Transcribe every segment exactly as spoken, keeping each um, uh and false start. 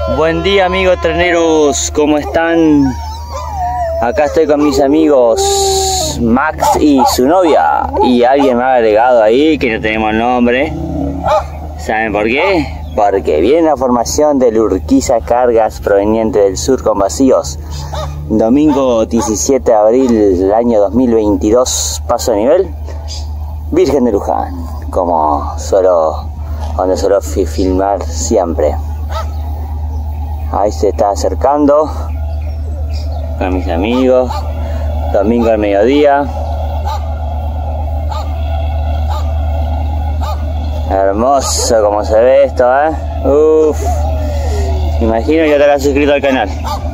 Buen día amigos treneros, ¿cómo están? Acá estoy con mis amigos Max y su novia. Y alguien me ha agregado ahí que no tenemos nombre. ¿Saben por qué? Porque viene la formación del Urquiza Cargas proveniente del sur con vacíos. Domingo diecisiete de abril del año dos mil veintidós, paso de nivel Virgen de Luján, como suelo, donde suelo filmar siempre. Ahí se está acercando con mis amigos, domingo al mediodía. Hermoso como se ve esto, ¿eh? Uff, imagino que te habrás suscrito al canal.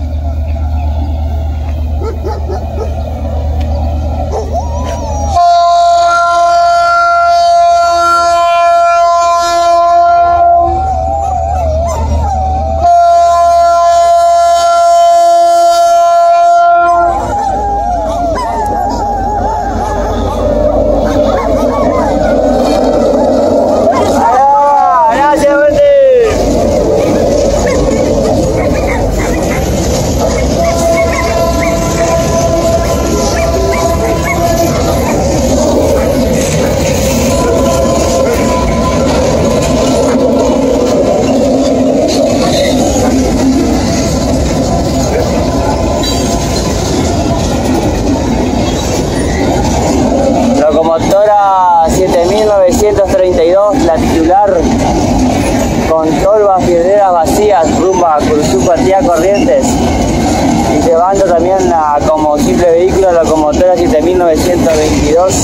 Locomotora siete mil novecientos treinta y dos, la titular, con tolvas piedreras vacías rumbo a Curuzú, Patía, Corrientes, y llevando también a, como simple vehículo, la locomotora siete mil novecientos veintidós.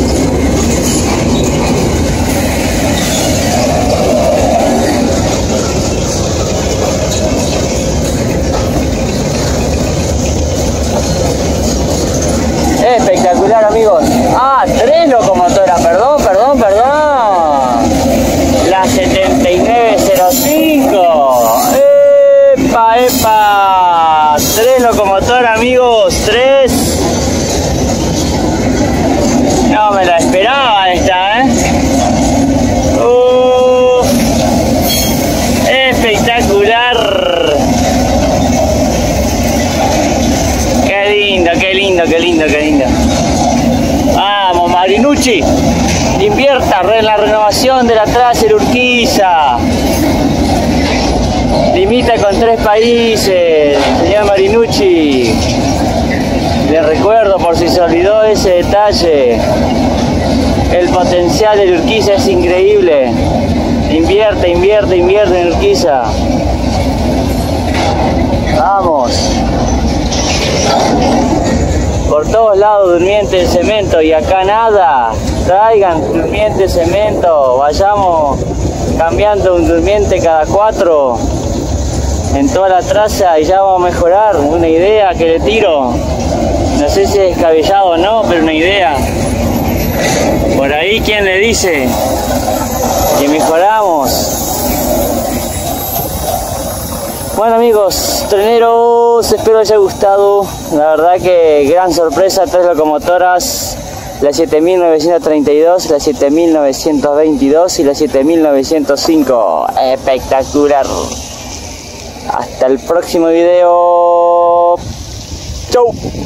Espectacular amigos. Ah, tres locomotoras, perdón, perdón, perdón. La setenta y nueve cero cinco. Epa, epa. Tres locomotoras amigos, tres. No me la esperaba esta, eh. Uh, espectacular. Qué lindo, qué lindo, qué lindo, qué lindo. Vamos, Marinucci, invierta en la renovación de la traza del Urquiza. Limita con tres países, señor Marinucci. Le recuerdo por si se olvidó ese detalle. El potencial del Urquiza es increíble. Invierte, invierte, invierte en Urquiza. Vamos. Por todos lados durmiente de cemento y acá nada. Traigan durmiente de cemento, vayamos cambiando un durmiente cada cuatro en toda la traza y ya vamos a mejorar. Una idea que le tiro, no sé si es descabellado o no, pero una idea. Por ahí, ¿quién le dice que mejoramos? Bueno amigos treneros, espero les haya gustado. La verdad que gran sorpresa, tres locomotoras, la siete mil novecientos treinta y dos, la siete mil novecientos veintidós y la siete mil novecientos cinco. Espectacular. Hasta el próximo video. Chau.